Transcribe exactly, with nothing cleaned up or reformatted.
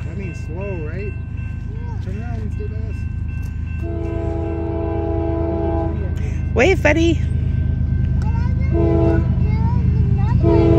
That means slow, right? Yeah. Turn around and stay by us. Wave, buddy. I